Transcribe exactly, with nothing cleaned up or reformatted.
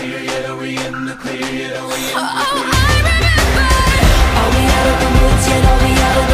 clear? Yeah, are we in the clear? Yeah, are we in the clear? Oh, I remember. Are we out of the woods yet? Are we out of